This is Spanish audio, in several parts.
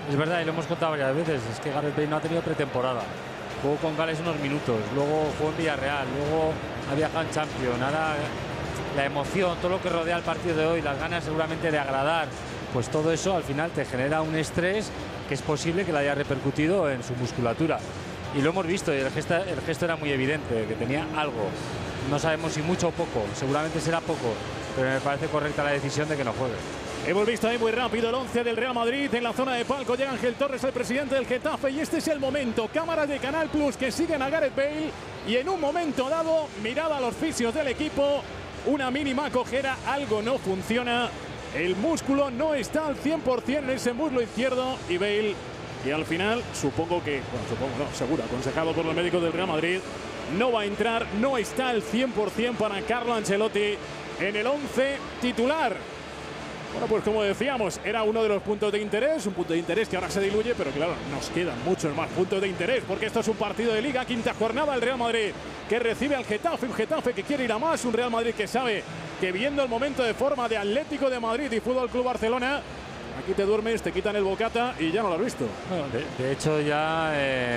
Es verdad, y lo hemos contado varias veces, es que Gareth Bale no ha tenido pretemporada. Jugó con Gales unos minutos, luego jugó en Villarreal, luego ha viajado en Champions. Ahora la emoción, todo lo que rodea el partido de hoy, las ganas seguramente de agradar, pues todo eso al final te genera un estrés que es posible que le haya repercutido en su musculatura. Y lo hemos visto, y el gesto era muy evidente, que tenía algo. No sabemos si mucho o poco, seguramente será poco, pero me parece correcta la decisión de que no juegue. Hemos visto ahí muy rápido el 11 del Real Madrid. En la zona de palco llega Ángel Torres, el presidente del Getafe, y este es el momento. Cámaras de Canal Plus que siguen a Gareth Bale, y en un momento dado, mirada a los fisios del equipo, una mínima cojera, algo no funciona. El músculo no está al 100% en ese muslo izquierdo, y Bale, y al final supongo que, bueno, supongo no, seguro, aconsejado por los médicos del Real Madrid, no va a entrar, no está al 100% para Carlo Ancelotti en el 11 titular. Bueno, pues como decíamos, era uno de los puntos de interés, un punto de interés que ahora se diluye, pero claro, nos quedan muchos más puntos de interés, porque esto es un partido de Liga, quinta jornada, el Real Madrid que recibe al Getafe, un Getafe que quiere ir a más, un Real Madrid que sabe que viendo el momento de forma de Atlético de Madrid y Fútbol Club Barcelona, aquí te duermes, te quitan el bocata y ya no lo has visto. Bueno, de hecho ya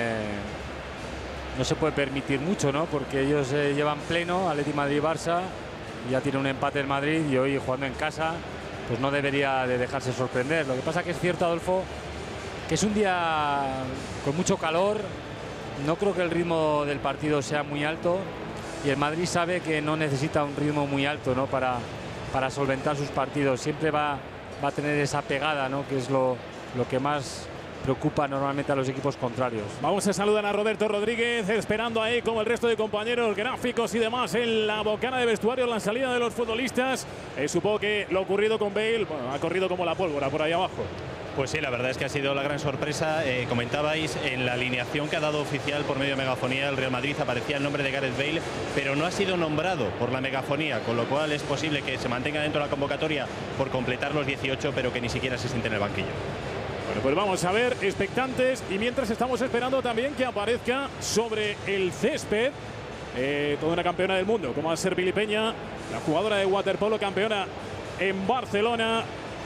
no se puede permitir mucho, ¿no? Porque ellos llevan pleno, Atlético Madrid-Barça, ya tiene un empate en Madrid y hoy jugando en casa, pues no debería de dejarse sorprender. Lo que pasa que es cierto, Adolfo, que es un día con mucho calor. No creo que el ritmo del partido sea muy alto y el Madrid sabe que no necesita un ritmo muy alto, ¿no? para solventar sus partidos. Siempre va a tener esa pegada, ¿no? Que es lo que más preocupa normalmente a los equipos contrarios. Vamos a saludar a Roberto Rodríguez, esperando ahí como el resto de compañeros, gráficos y demás en la bocana de vestuario, la salida de los futbolistas. Supongo que lo ocurrido con Bale, bueno, ha corrido como la pólvora por ahí abajo. Pues sí, la verdad es que ha sido la gran sorpresa. Comentabais en la alineación que ha dado oficial por medio de megafonía el Real Madrid, aparecía el nombre de Gareth Bale, pero no ha sido nombrado por la megafonía, con lo cual es posible que se mantenga dentro de la convocatoria por completar los 18, pero que ni siquiera se siente en el banquillo. Bueno, pues vamos a ver, expectantes, y mientras estamos esperando también que aparezca sobre el césped toda una campeona del mundo, como va a ser Pili Peña, la jugadora de waterpolo campeona en Barcelona,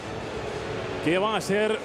que va a ser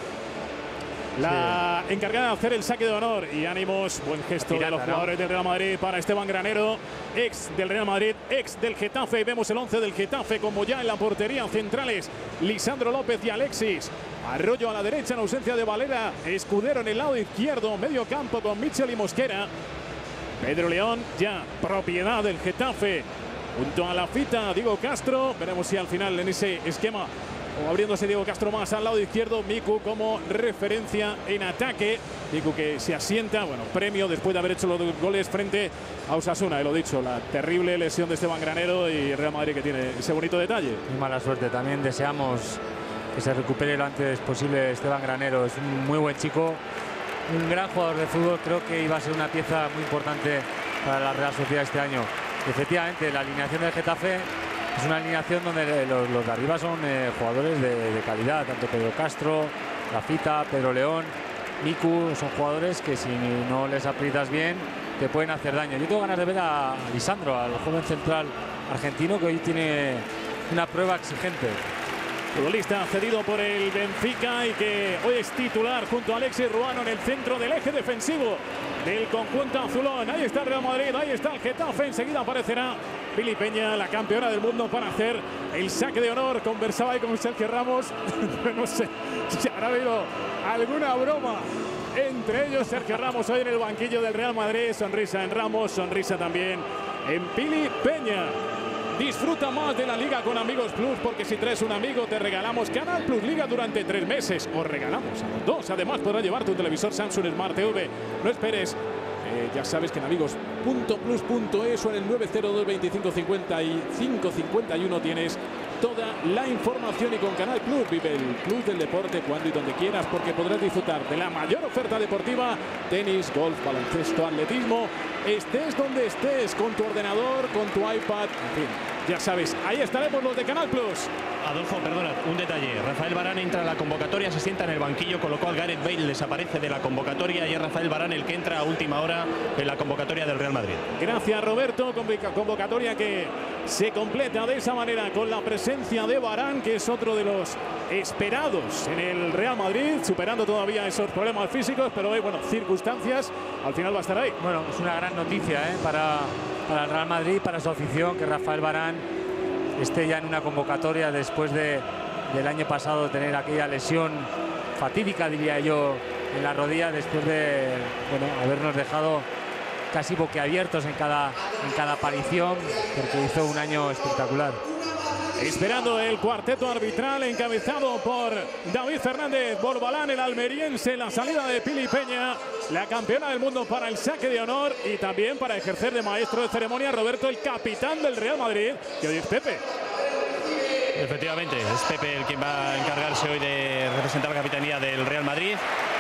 la encargada de hacer el saque de honor. Y ánimos, buen gesto de los jugadores del Real Madrid para Esteban Granero, ex del Real Madrid, ex del Getafe. Vemos el 11 del Getafe como ya en la portería, centrales Lisandro López y Alexis Arroyo a la derecha en ausencia de Valera, Escudero en el lado izquierdo, medio campo con Mitchell y Mosquera. Pedro León ya propiedad del Getafe junto a la fita Diego Castro. Veremos si al final en ese esquema o abriéndose Diego Castro más al lado izquierdo, Miku como referencia en ataque. Miku que se asienta, bueno, premio después de haber hecho los 2 goles frente a Osasuna. Lo dicho, la terrible lesión de Esteban Granero y el Real Madrid que tiene ese bonito detalle. Muy mala suerte, también deseamos que se recupere lo antes posible Esteban Granero. Es un muy buen chico, un gran jugador de fútbol. Creo que iba a ser una pieza muy importante para la Real Sociedad este año. Efectivamente, la alineación del Getafe es una alineación donde los de arriba son jugadores de calidad, tanto Pedro Castro, Rafita, Pedro León, Miku. Son jugadores que si no les aprietas bien te pueden hacer daño. Yo tengo ganas de ver a Lisandro, al joven central argentino, que hoy tiene una prueba exigente. Futbolista cedido por el Benfica y que hoy es titular junto a Alexis Ruano en el centro del eje defensivo del conjunto azulón. Ahí está el Real Madrid, ahí está el Getafe. Enseguida aparecerá Pili Peña, la campeona del mundo, para hacer el saque de honor. Conversaba ahí con Sergio Ramos, pero no sé si habrá habido alguna broma entre ellos. Sergio Ramos hoy en el banquillo del Real Madrid. Sonrisa en Ramos, sonrisa también en Pili Peña. Disfruta más de la Liga con Amigos Plus, porque si traes un amigo te regalamos Canal Plus Liga durante 3 meses. Os regalamos a los 2. Además podrás llevarte un televisor Samsung Smart TV. No esperes. Ya sabes que en amigos.plus.es o en el 902 25 55 51 tienes toda la información. Y con Canal Plus vive el plus del deporte cuando y donde quieras, porque podrás disfrutar de la mayor oferta deportiva: tenis, golf, baloncesto, atletismo. Estés donde estés, con tu ordenador, con tu iPad, en fin, ya sabes, ahí estaremos los de Canal Plus. Adolfo, perdona, un detalle. Rafael Varane entra a la convocatoria, se sienta en el banquillo, con lo cual Gareth Bale desaparece de la convocatoria y es Rafael Varane el que entra a última hora en la convocatoria del Real Madrid. Gracias, Roberto. Convocatoria que se completa de esa manera con la presencia de Varane, que es otro de los esperados en el Real Madrid, superando todavía esos problemas físicos, pero hay, bueno, circunstancias, al final va a estar ahí. Bueno, es una gran noticia para el Real Madrid, para su afición, que Rafael Varane esté ya en una convocatoria después del año pasado tener aquella lesión fatídica, diría yo, en la rodilla, después de habernos dejado casi boquiabiertos en cada aparición, porque hizo un año espectacular. Esperando el cuarteto arbitral encabezado por David Fernández Borbalán, el almeriense, la salida de Pili Peña, la campeona del mundo, para el saque de honor y también para ejercer de maestro de ceremonia Roberto, el capitán del Real Madrid, que hoy es Pepe. Efectivamente, es Pepe el quien va a encargarse hoy de representar la capitanía del Real Madrid.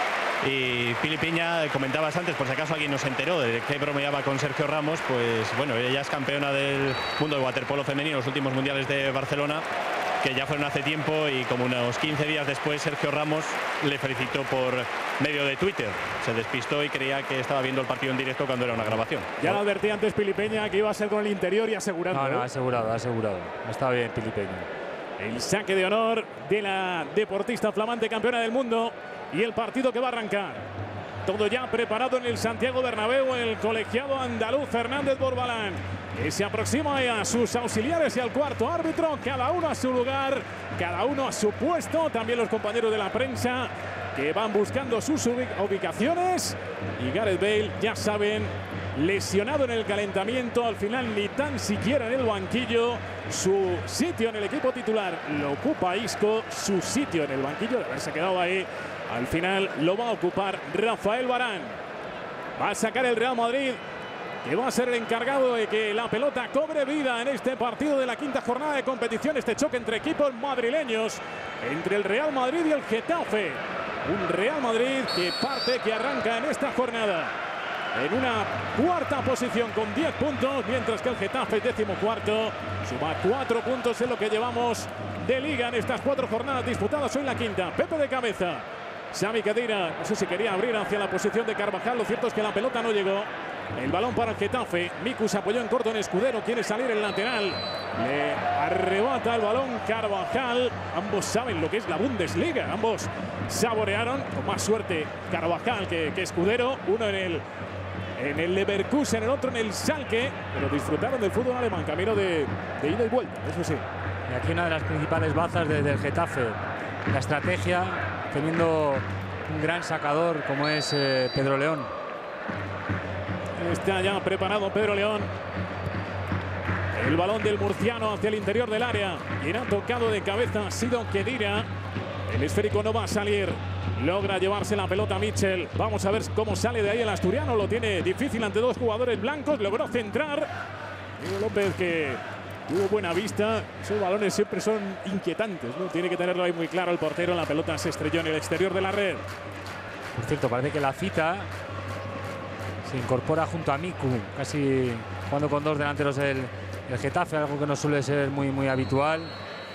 Y Pili Peña, comentabas antes, por si acaso alguien no se enteró de que bromeaba con Sergio Ramos, pues bueno, ella es campeona del mundo de waterpolo femenino en los últimos mundiales de Barcelona, que ya fueron hace tiempo, y como unos 15 días después Sergio Ramos le felicitó por medio de Twitter. Se despistó y creía que estaba viendo el partido en directo cuando era una grabación. Ya lo advertí antes Pili Peña que iba a ser con el interior y asegurando. No, asegurado. Está bien Pili Peña. El saque de honor de la deportista flamante campeona del mundo y el partido que va a arrancar. Todo ya preparado en el Santiago Bernabéu, el colegiado andaluz Fernández Borbalán, que se aproxima a sus auxiliares y al cuarto árbitro, cada uno a su lugar, cada uno a su puesto, también los compañeros de la prensa que van buscando sus ubicaciones, y Gareth Bale, ya saben, lesionado en el calentamiento, al final ni tan siquiera en el banquillo. Su sitio en el equipo titular lo ocupa Isco, su sitio en el banquillo de haberse quedado ahí, al final lo va a ocupar Rafael Varane. Va a sacar el Real Madrid, que va a ser el encargado de que la pelota cobre vida en este partido de la quinta jornada de competición, este choque entre equipos madrileños, entre el Real Madrid y el Getafe. Un Real Madrid que arranca en esta jornada en una cuarta posición con 10 puntos, mientras que el Getafe, 14º, suma 4 puntos en lo que llevamos de liga en estas 4 jornadas disputadas. Hoy la quinta. Pepe de cabeza. Sami Khedira, no sé si quería abrir hacia la posición de Carvajal. Lo cierto es que la pelota no llegó. El balón para el Getafe. Miku se apoyó en corto en Escudero. Quiere salir el lateral. Le arrebata el balón Carvajal. Ambos saben lo que es la Bundesliga. Ambos saborearon, con más suerte Carvajal que Escudero. Uno en el Leverkusen, el otro en el Schalke, pero disfrutaron del fútbol alemán, camino de ida y vuelta, eso sí. Y aquí una de las principales bazas del Getafe, la estrategia, teniendo un gran sacador como es Pedro León. Está ya preparado Pedro León. El balón del murciano hacia el interior del área. Quien ha tocado de cabeza ha sido Khedira. El esférico no va a salir. Logra llevarse la pelota Mitchell. Vamos a ver cómo sale de ahí el asturiano. Lo tiene difícil ante dos jugadores blancos. Logró centrar. Diego López, que tuvo buena vista. Esos balones siempre son inquietantes, ¿no? Tiene que tenerlo ahí muy claro el portero. La pelota se estrelló en el exterior de la red. Por cierto, parece que la cita se incorpora junto a Miku, casi jugando con dos delanteros el Getafe, algo que no suele ser muy habitual.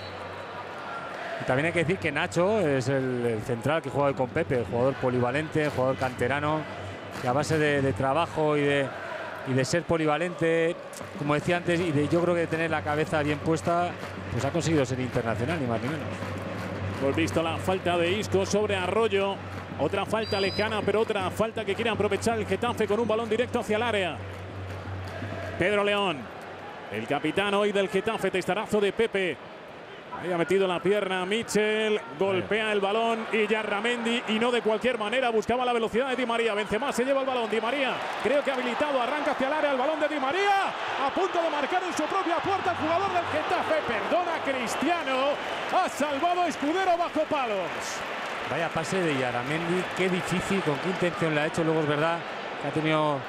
Y también hay que decir que Nacho es el central que juega hoy con Pepe, el jugador polivalente, el jugador canterano, que a base de trabajo y de ser polivalente, como decía antes, y yo creo que de tener la cabeza bien puesta, pues ha conseguido ser internacional, ni más ni menos. Hemos visto la falta de Isco sobre Arroyo. Otra falta lejana, pero otra falta que quiere aprovechar el Getafe con un balón directo hacia el área. Pedro León, el capitán hoy del Getafe, testarazo de Pepe. Ahí ha metido la pierna Mitchell, golpea el balón y Yarramendi, y no de cualquier manera, buscaba la velocidad de Di María. Benzema se lleva el balón, Di María creo que habilitado, arranca hacia el área, el balón de Di María, a punto de marcar en su propia puerta el jugador del Getafe. Perdona Cristiano, ha salvado Escudero bajo palos. Vaya pase de Yarramendi, qué difícil, con qué intención le ha hecho. Luego es verdad que ha tenido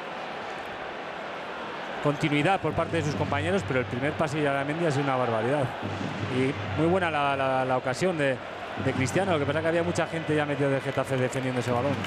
continuidad por parte de sus compañeros, pero el primer pase de Yarramendi ha sido una barbaridad. Y muy buena la ocasión de Cristiano, lo que pasa es que había mucha gente ya metida del Getafe defendiendo ese balón.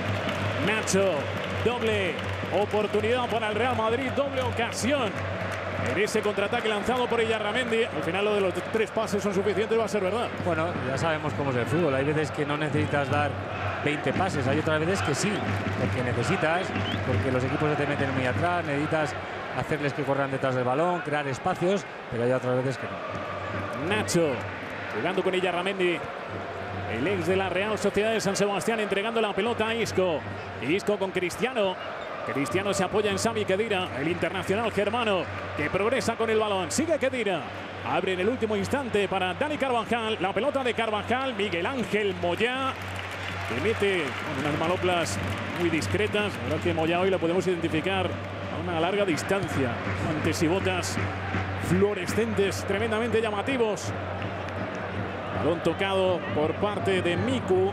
Nacho, doble oportunidad para el Real Madrid, doble ocasión en ese contraataque lanzado por Illarramendi. Al final lo de los 3 pases son suficientes, va a ser verdad. Bueno, ya sabemos cómo es el fútbol. Hay veces que no necesitas dar 20 pases, hay otras veces que sí, porque necesitas, porque los equipos se te meten muy atrás, necesitas hacerles que corran detrás del balón, crear espacios, pero hay otras veces que no. Nacho jugando con Illarramendi, el ex de la Real Sociedad de San Sebastián, entregando la pelota a Isco. Isco con Cristiano. Cristiano se apoya en Sami Khedira, el internacional germano que progresa con el balón. Sigue Khedira. Abre en el último instante para Dani Carvajal. La pelota de Carvajal. Miguel Ángel Moyá, que mete unas manoplas muy discretas. La verdad que Moyá hoy la podemos identificar a una larga distancia. Guantes y botas fluorescentes, tremendamente llamativos. Balón tocado por parte de Miku.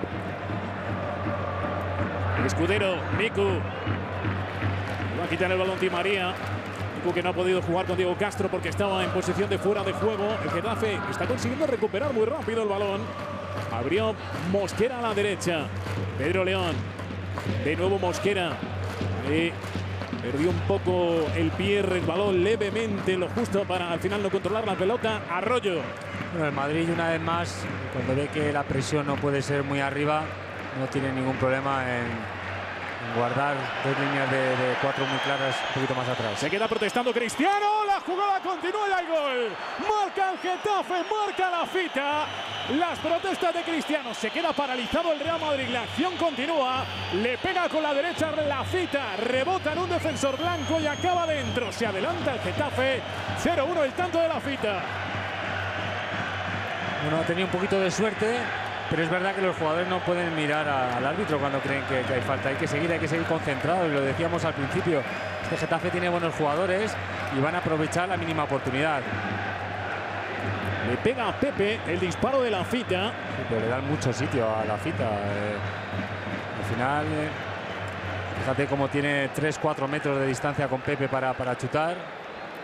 El escudero, Miku. Va a quitar el balón Di María. Miku, que no ha podido jugar con Diego Castro porque estaba en posición de fuera de juego. El Getafe está consiguiendo recuperar muy rápido el balón. Abrió Mosquera a la derecha. Pedro León. De nuevo Mosquera. Perdió un poco el pie, resbaló levemente, lo justo para al final no controlar la pelota. Arroyo. Bueno, el Madrid una vez más, cuando ve que la presión no puede ser muy arriba, no tiene ningún problema en guardar 2 líneas de 4 muy claras un poquito más atrás. Se queda protestando Cristiano, la jugada continúa y hay gol. Marca el Getafe, marca la Fita. Las protestas de Cristiano, se queda paralizado el Real Madrid, la acción continúa. Le pega con la derecha la Fita, rebota en un defensor blanco y acaba dentro. Se adelanta el Getafe, 0-1 el tanto de la Fita. Bueno, ha tenido un poquito de suerte, pero es verdad que los jugadores no pueden mirar al árbitro cuando creen que hay falta. Hay que seguir concentrados, y lo decíamos al principio. Este Getafe tiene buenos jugadores y van a aprovechar la mínima oportunidad. Le pega a Pepe el disparo de la Fita. Sí, pero le dan mucho sitio a la Fita. Al final, fíjate cómo tiene 3-4 metros de distancia con Pepe para chutar.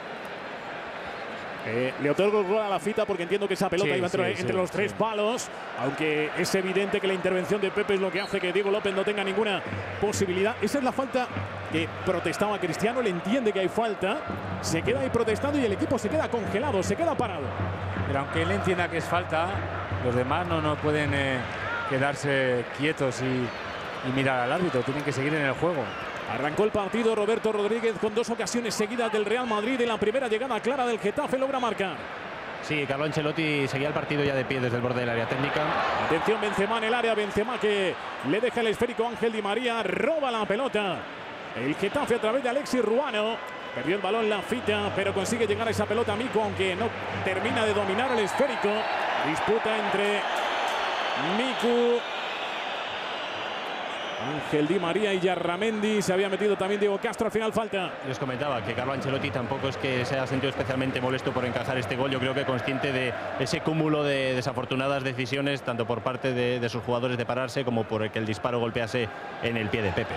Le otorgo el gol a la Fita porque entiendo que esa pelota iba entre los 3 palos, aunque es evidente que la intervención de Pepe es lo que hace que Diego López no tenga ninguna posibilidad. Esa es la falta que protestaba Cristiano, le entiende que hay falta, se queda ahí protestando y el equipo se queda congelado, se queda parado. Pero aunque él entienda que es falta, los demás no pueden quedarse quietos y mirar al árbitro, tienen que seguir en el juego. Arrancó el partido Roberto Rodríguez con 2 ocasiones seguidas del Real Madrid. En la primera llegada clara del Getafe logra marcar. Sí, Carlo Ancelotti seguía el partido ya de pie desde el borde del área técnica. Atención, Benzema en el área. Benzema que le deja el esférico a Ángel Di María. Roba la pelota. El Getafe a través de Alexis Ruano. Perdió el balón la Fita, pero consigue llegar a esa pelota Mico, aunque no termina de dominar el esférico. Disputa entre Miku, Ángel Di María y Illarramendi. Se había metido también Diego Castro. Al final falta. Les comentaba que Carlo Ancelotti tampoco es que se haya sentido especialmente molesto por encajar este gol. Yo creo que consciente de ese cúmulo de desafortunadas decisiones, tanto por parte de sus jugadores de pararse como por que el disparo golpease en el pie de Pepe.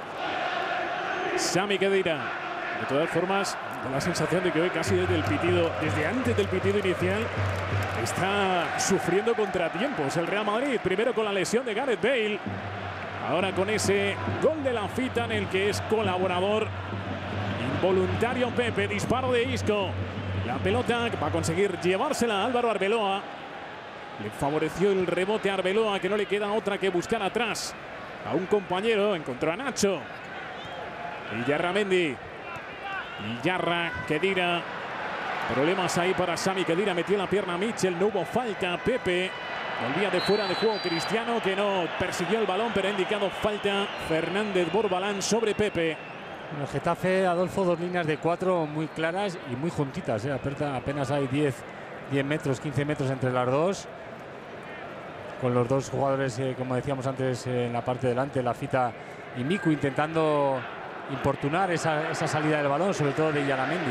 Sami Khedira. De todas formas, da la sensación de que hoy casi desde antes del pitido inicial, está sufriendo contratiempos el Real Madrid. Primero con la lesión de Gareth Bale. Ahora con ese gol de la Fita en el que es colaborador involuntario Pepe. Disparo de Isco. La pelota va a conseguir llevársela a Álvaro Arbeloa. Le favoreció el rebote a Arbeloa, que no le queda otra que buscar atrás a un compañero. Encontró a Nacho. Illarramendi. Illarra, Khedira. Problemas ahí para Sami Khedira. Metió la pierna a Mitchell. No hubo falta. Pepe. Volvía de fuera de juego Cristiano, que no persiguió el balón, pero ha indicado falta Fernández Borbalán sobre Pepe. En el Getafe, Adolfo, 2 líneas de 4 muy claras y muy juntitas. Apenas hay 10 metros, 15 metros entre las dos. Con los 2 jugadores, como decíamos antes, en la parte de delante, la Fita y Miku, intentando importunar esa salida del balón, sobre todo de Illarramendi.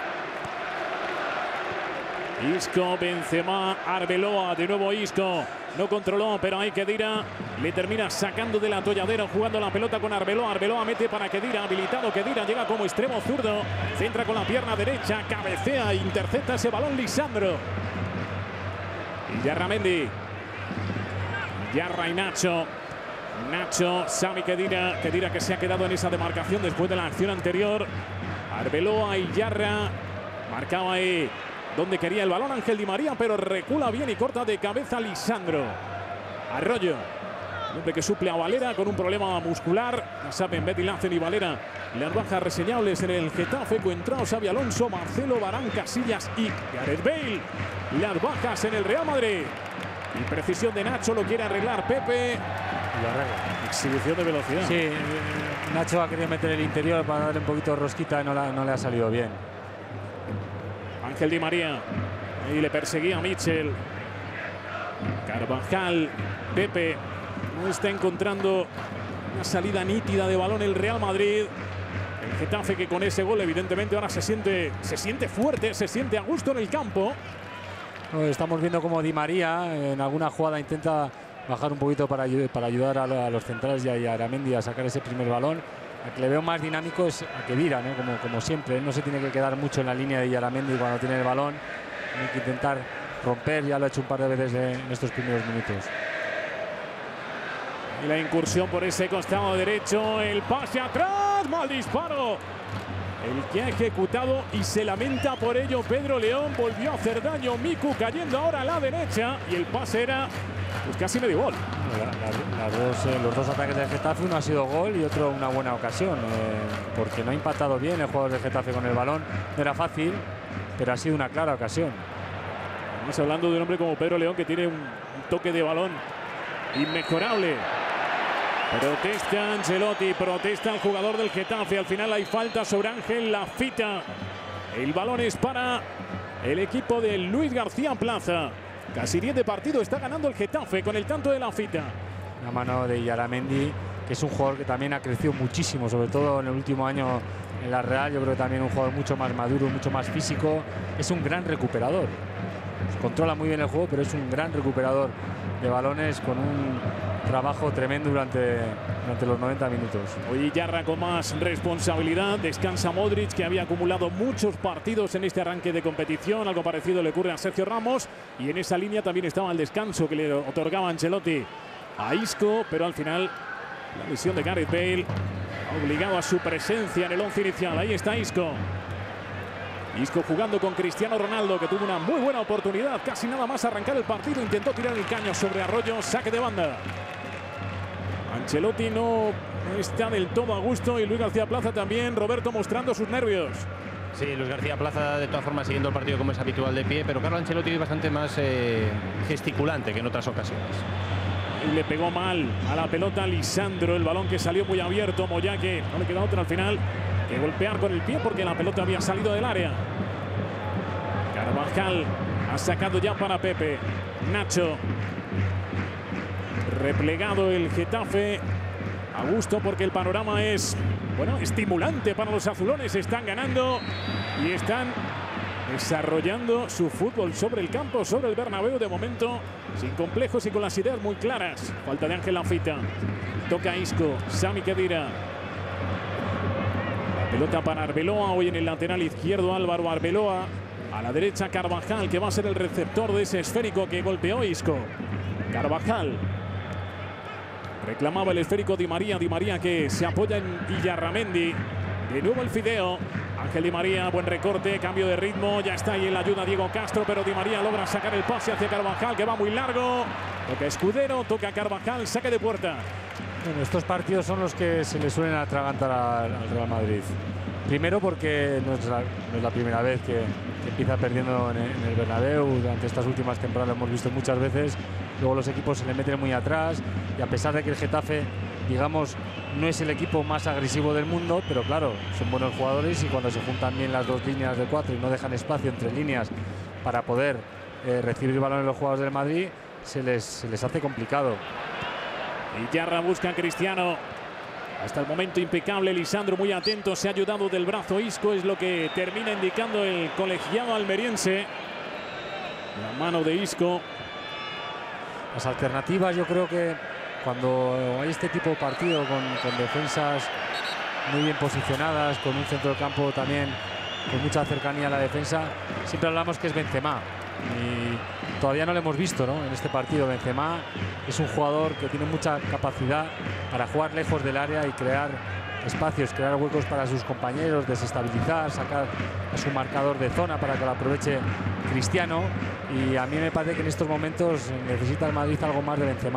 Isco, Benzema, Arbeloa, de nuevo Isco, no controló, pero ahí Khedira le termina sacando del atolladero, jugando la pelota con Arbeloa. Arbeloa mete para Khedira, habilitado Khedira, llega como extremo zurdo, centra con la pierna derecha, cabecea, intercepta ese balón Lisandro. Illarramendi, Illarra y Nacho. Nacho, Sami Khedira, Khedira que se ha quedado en esa demarcación después de la acción anterior. Arbeloa y Yarra. Marcaba ahí donde quería el balón Ángel Di María, pero recula bien y corta de cabeza Lisandro. Arroyo, el hombre que suple a Valera con un problema muscular. Ya saben, Betty Lancen y Valera, las bajas reseñables en el Getafe. Coentrao, Xabi Alonso, Marcelo, Varane, Casillas y Gareth Bale. Las bajas en el Real Madrid. Imprecisión de Nacho, lo quiere arreglar Pepe. Lo arregla. Exhibición de velocidad. Sí, Nacho ha querido meter el interior para darle un poquito de rosquita y no le ha salido bien. Ángel Di María. Ahí le perseguía a Mitchell. Carvajal. Pepe. No está encontrando una salida nítida de balón el Real Madrid. El Getafe, que con ese gol evidentemente ahora se siente fuerte, se siente a gusto en el campo. Estamos viendo como Di María en alguna jugada intenta bajar un poquito para ayudar a los centrales y a Aramendi a sacar ese primer balón. A que le veo más dinámico es a Khedira, ¿no? Como siempre. Él no se tiene que quedar mucho en la línea de Aramendi cuando tiene el balón. Tiene que intentar romper, ya lo ha hecho un par de veces en estos primeros minutos. Y la incursión por ese costado derecho, el pase atrás, mal disparo. El que ha ejecutado y se lamenta por ello Pedro León. Volvió a hacer daño Miku, cayendo ahora a la derecha. Y el pase era pues casi medio gol. Los dos ataques del Getafe, uno ha sido gol y otro una buena ocasión. Porque no ha impactado bien el jugador del Getafe con el balón. No era fácil, pero ha sido una clara ocasión. Estamos hablando de un hombre como Pedro León, que tiene un toque de balón inmejorable. Protesta Ancelotti, protesta el jugador del Getafe. Al final hay falta sobre Ángel Lafita. El balón es para el equipo de Luis García Plaza. Casi 10 de partido está ganando el Getafe con el tanto de Lafita. La mano de Aramendi, que es un jugador que también ha crecido muchísimo, sobre todo en el último año en la Real. Yo creo que también un jugador mucho más maduro, mucho más físico. Es un gran recuperador. Controla muy bien el juego, pero es un gran recuperador de balones con un trabajo tremendo durante los 90 minutos. Hoy Yarra con más responsabilidad. Descansa Modric, que había acumulado muchos partidos en este arranque de competición. Algo parecido le ocurre a Sergio Ramos. Y en esa línea también estaba el descanso que le otorgaba Ancelotti a Isco. Pero al final la lesión de Gareth Bale ha obligado a su presencia en el once inicial. Ahí está Isco. Isco jugando con Cristiano Ronaldo, que tuvo una muy buena oportunidad. Casi nada más arrancar el partido. Intentó tirar el caño sobre Arroyo. Saque de banda. Ancelotti no está del todo a gusto y Luis García Plaza también. Roberto mostrando sus nervios. Sí, Luis García Plaza de todas formas siguiendo el partido como es habitual de pie, pero Carlo Ancelotti es bastante más gesticulante que en otras ocasiones. Y le pegó mal a la pelota Lisandro. El balón que salió muy abierto. Moyá, que no le queda otra al final que golpear con el pie porque la pelota había salido del área. Carvajal ha sacado ya para Pepe. Nacho. Replegado el Getafe. A gusto porque el panorama es, bueno, estimulante para los azulones. Están ganando y están desarrollando su fútbol sobre el campo, sobre el Bernabéu, de momento sin complejos y con las ideas muy claras. Falta de Ángel Lafita. Toca Isco. Sami Khedira. Pelota para Arbeloa, hoy en el lateral izquierdo Álvaro Arbeloa. A la derecha Carvajal, que va a ser el receptor de ese esférico que golpeó Isco. Carvajal. Reclamaba el esférico Di María. Di María, que se apoya en Illarramendi. De nuevo el fideo. Ángel Di María, buen recorte, cambio de ritmo. Ya está ahí en la ayuda Diego Castro, pero Di María logra sacar el pase hacia Carvajal, que va muy largo. Toca Escudero, toca Carvajal, saque de puerta. Bueno, estos partidos son los que se le suelen atragantar al Real Madrid. Primero porque no es la primera vez que empieza perdiendo en el Bernabéu. Durante estas últimas temporadas lo hemos visto muchas veces. Luego los equipos se le meten muy atrás y a pesar de que el Getafe, digamos, no es el equipo más agresivo del mundo, pero claro, son buenos jugadores y cuando se juntan bien las dos líneas de cuatro y no dejan espacio entre líneas para poder recibir balones los jugadores del Madrid, se les hace complicado. Y Yarra busca a Cristiano. Hasta el momento impecable. Lisandro muy atento. Se ha ayudado del brazo Isco. Es lo que termina indicando el colegiado almeriense. La mano de Isco. Las alternativas, yo creo que cuando hay este tipo de partido con defensas muy bien posicionadas, con un centro del campo también con mucha cercanía a la defensa, siempre hablamos que es Benzema. Y todavía no lo hemos visto, ¿no? En este partido Benzema es un jugador que tiene mucha capacidad para jugar lejos del área y crear espacios, crear huecos para sus compañeros, desestabilizar, sacar a su marcador de zona para que lo aproveche Cristiano. Y a mí me parece que en estos momentos necesita el Madrid algo más de Benzema.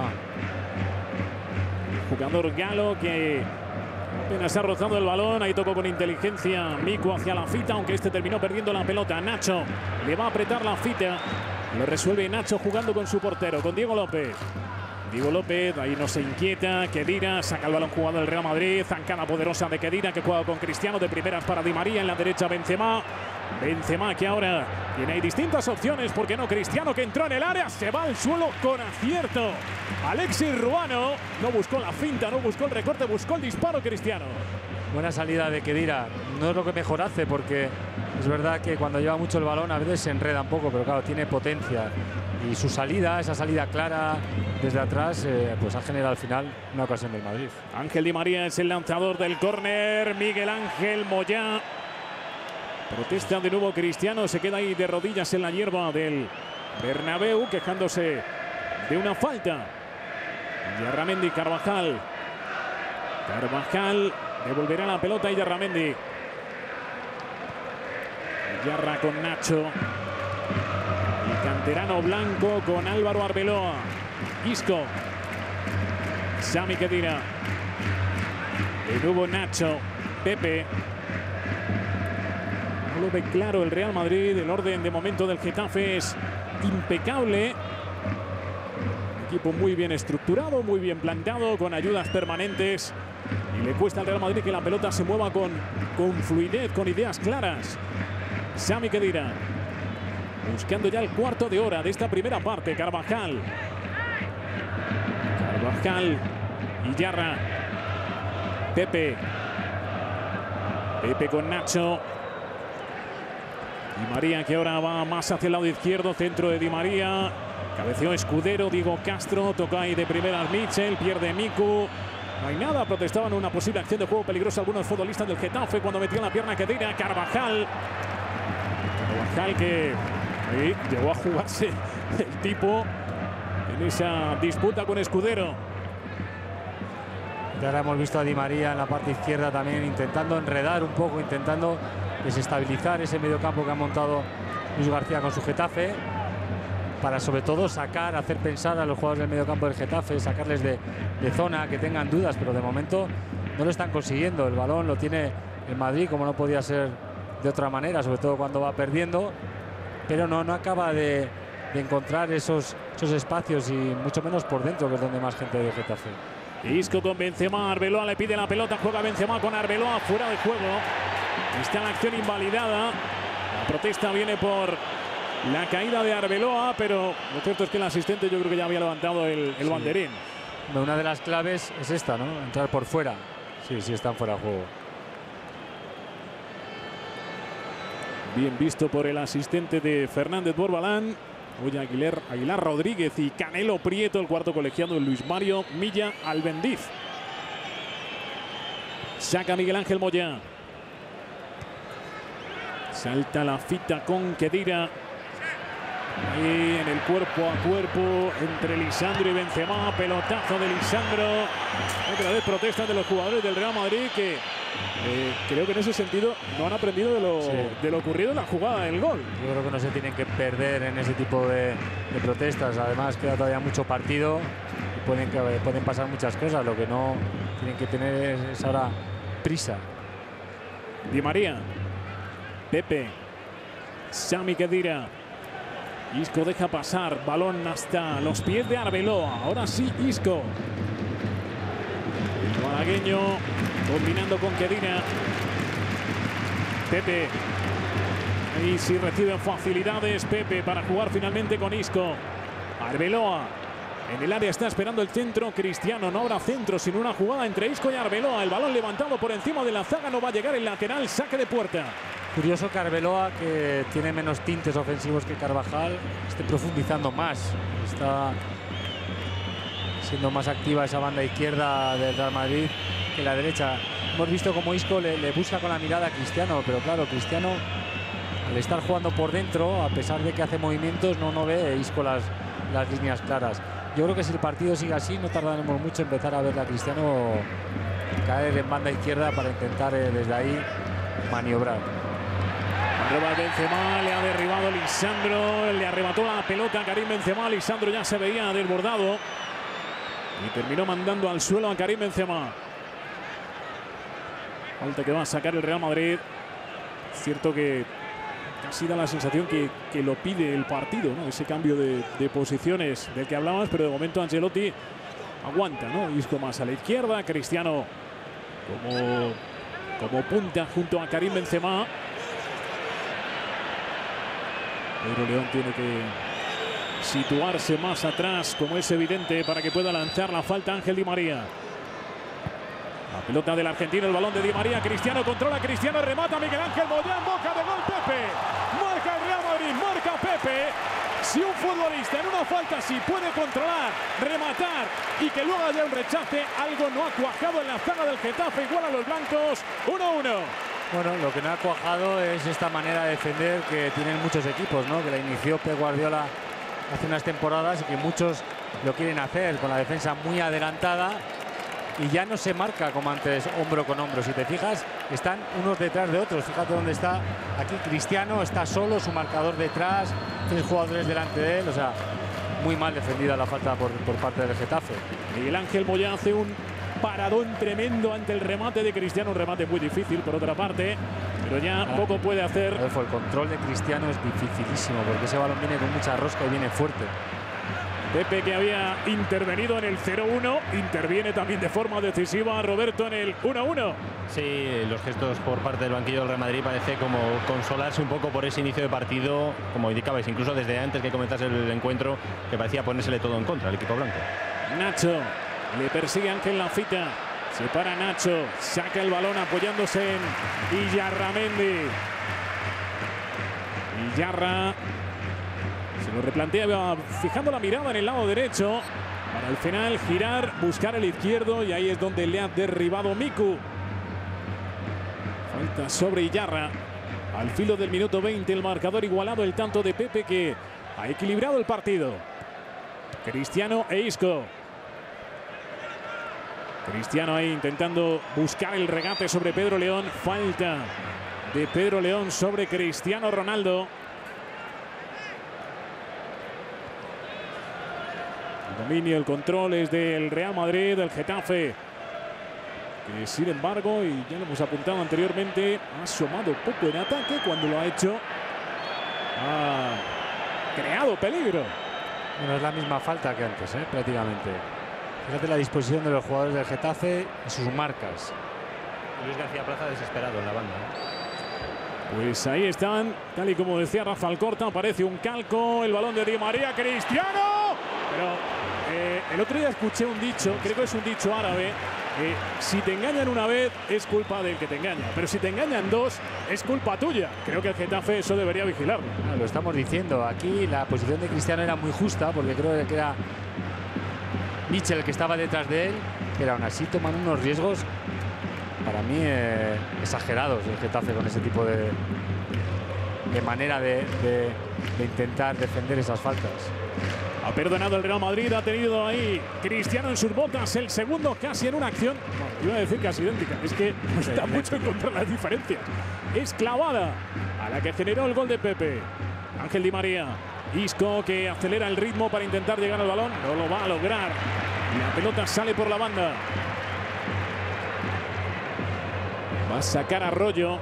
Jugador galo que apenas ha rozado el balón. Ahí tocó con inteligencia Miku hacia la fita, aunque este terminó perdiendo la pelota. Nacho le va a apretar la fita. Lo resuelve Nacho jugando con su portero, con Diego López. Diego López, ahí no se inquieta. Khedira saca el balón jugado del Real Madrid. Zancada poderosa de Khedira, que juega con Cristiano. De primeras para Di María, en la derecha Benzema. Benzema que ahora tiene ahí distintas opciones. ¿Por qué no? Cristiano, que entró en el área, se va al suelo con acierto. Alexis Ruano no buscó la finta, no buscó el recorte, buscó el disparo Cristiano. Buena salida de Khedira. No es lo que mejor hace, porque es verdad que cuando lleva mucho el balón a veces se enreda un poco, pero claro, tiene potencia. Y su salida, esa salida clara desde atrás, pues ha generado al final una ocasión del Madrid. Ángel Di María es el lanzador del córner. Miguel Ángel Moyá. Protesta de nuevo Cristiano, se queda ahí de rodillas en la hierba del Bernabéu, quejándose de una falta. Yarramendi, Carvajal. Carvajal devolverá la pelota y Yarramendi. Yarra con Nacho. El canterano blanco con Álvaro Arbeloa. Isco. Sami Khedira. De nuevo Nacho. Pepe. No lo ve claro el Real Madrid. El orden de momento del Getafe es impecable. Un equipo muy bien estructurado, muy bien plantado, con ayudas permanentes. Y le cuesta al Real Madrid que la pelota se mueva con fluidez, con ideas claras. Sami Khedira. Buscando ya el cuarto de hora de esta primera parte. Carvajal. Carvajal y Yarra. Pepe. Pepe con Nacho. Di María, que ahora va más hacia el lado izquierdo. Centro de Di María. Cabeceó Escudero. Diego Castro. Toca ahí de primeras Mitchell. Pierde Miku. No hay nada. Protestaban una posible acción de juego peligrosa algunos futbolistas del Getafe cuando metió la pierna Khedira. Carvajal. Carvajal que llegó a jugarse el tipo en esa disputa con Escudero. Y ahora hemos visto a Di María en la parte izquierda también intentando enredar un poco, intentando desestabilizar ese mediocampo que ha montado Luis García con su Getafe, para sobre todo sacar, hacer pensar a los jugadores del mediocampo del Getafe, sacarles de zona, que tengan dudas, pero de momento no lo están consiguiendo. El balón lo tiene el Madrid, como no podía ser de otra manera, sobre todo cuando va perdiendo, pero no acaba de encontrar esos espacios, y mucho menos por dentro, que es donde más gente de Getafe. Isco con Benzema. Arbeloa le pide la pelota, juega Benzema con Arbeloa, fuera de juego. Está la acción invalidada. La protesta viene por la caída de Arbeloa, pero lo cierto es que el asistente yo creo que ya había levantado el banderín. Una de las claves es esta, ¿no? Entrar por fuera. Sí, están fuera de juego. Bien visto por el asistente de Fernández Borbalán. Hoy Aguilar Rodríguez y Canelo Prieto, el cuarto colegiado de Luis Mario Milla Albendiz. Saca Miguel Ángel Moyá. Salta la fita con Khedira. Y en el cuerpo a cuerpo entre Lisandro y Benzema. Pelotazo de Lisandro. Otra vez protesta de los jugadores del Real Madrid, que creo que en ese sentido no han aprendido de lo ocurrido en la jugada del gol. Yo creo que no se tienen que perder en ese tipo de protestas. Además queda todavía mucho partido y pueden pasar muchas cosas. Lo que no tienen que tener es ahora prisa. Di María. Pepe. Sami Khedira. Isco deja pasar. Balón hasta los pies de Arbeloa. Ahora sí Isco. El malagueño combinando con Khedira. Pepe. Ahí sí recibe facilidades Pepe para jugar finalmente con Isco. Arbeloa. En el área está esperando el centro. Cristiano, no habrá centro sino una jugada entre Isco y Arbeloa. El balón levantado por encima de la zaga. No va a llegar el lateral. Saque de puerta. Curioso que Arbeloa, que tiene menos tintes ofensivos que Carvajal, esté profundizando más. Está siendo más activa esa banda izquierda del Real Madrid que la derecha. Hemos visto como Isco le busca con la mirada a Cristiano, pero claro, Cristiano, al estar jugando por dentro, a pesar de que hace movimientos, no ve Isco las líneas claras. Yo creo que si el partido sigue así, no tardaremos mucho en empezar a ver a Cristiano caer en banda izquierda para intentar desde ahí maniobrar. Roba Benzema, le ha derribado Lisandro, le arrebató la pelota a Karim Benzema. Lisandro ya se veía desbordado y terminó mandando al suelo a Karim Benzema. Falta que va a sacar el Real Madrid. Cierto que casi da la sensación que lo pide el partido, ¿no? Ese cambio de posiciones del que hablabas, pero de momento Ancelotti aguanta, ¿no? Isco más a la izquierda, Cristiano como punta junto a Karim Benzema. Pedro León tiene que situarse más atrás, como es evidente, para que pueda lanzar la falta Ángel Di María. La pelota del argentino, el balón de Di María. Cristiano controla, Cristiano remata. Miguel Ángel Moyá en boca de gol. Pepe. Marca el Real Madrid, marca Pepe. Si un futbolista en una falta así puede controlar, rematar y que luego haya un rechace, algo no ha cuajado en la zaga del Getafe. Igual a los blancos, 1-1. Bueno, lo que no ha cuajado es esta manera de defender que tienen muchos equipos, ¿no? Que la inició Pep Guardiola hace unas temporadas y que muchos lo quieren hacer con la defensa muy adelantada y ya no se marca como antes hombro con hombro. Si te fijas, están unos detrás de otros. Fíjate dónde está aquí Cristiano, está solo, su marcador detrás, 3 jugadores delante de él. O sea, muy mal defendida la falta por parte del Getafe. Miguel Ángel Moyá hace un paradón tremendo ante el remate de Cristiano, un remate muy difícil por otra parte, pero ya poco puede hacer. El control de Cristiano es dificilísimo porque ese balón viene con mucha rosca y viene fuerte. Pepe, que había intervenido en el 0-1, interviene también de forma decisiva Roberto en el 1-1. Sí, los gestos por parte del banquillo del Real Madrid parece como consolarse un poco por ese inicio de partido, como indicabais, incluso desde antes que comenzase el encuentro, que parecía ponérsele todo en contra al equipo blanco. Nacho, le persigue Ángel Lafita, se para Nacho, saca el balón apoyándose en Illarramendi. Illarra se lo replantea, fijando la mirada en el lado derecho, para al final girar, buscar el izquierdo, y ahí es donde le ha derribado Miku. Falta sobre Illarra. Al filo del minuto 20, el marcador igualado, el tanto de Pepe que ha equilibrado el partido. Cristiano e Isco. Cristiano ahí intentando buscar el regate sobre Pedro León. Falta de Pedro León sobre Cristiano Ronaldo. El dominio, el control es del Real Madrid, del Getafe, que sin embargo, y ya lo hemos apuntado anteriormente, ha asomado poco en ataque. Cuando lo ha hecho, ha creado peligro. Bueno, es la misma falta que antes, prácticamente. Fíjate la disposición de los jugadores del Getafe y sus marcas. Luis García Plaza desesperado en la banda. Pues ahí están, tal y como decía Rafa Alcorta, aparece un calco, el balón de Di María, Cristiano. Pero el otro día escuché un dicho, creo que es un dicho árabe, si te engañan una vez es culpa del que te engaña, pero si te engañan 2 es culpa tuya. Creo que el Getafe eso debería vigilarlo. Lo estamos diciendo, aquí la posición de Cristiano era muy justa, porque creo que era Michel el que estaba detrás de él, pero aún así toman unos riesgos para mí exagerados el Getafe con ese tipo de manera de intentar defender esas faltas. Ha perdonado el Real Madrid, ha tenido ahí Cristiano en sus botas, el segundo casi en una acción, iba a decir casi idéntica, es que está mucho en contra las diferencias. Es clavada a la que generó el gol de Pepe. Ángel Di María, Isco que acelera el ritmo para intentar llegar al balón, no lo va a lograr. La pelota sale por la banda. Va a sacar a Arroyo.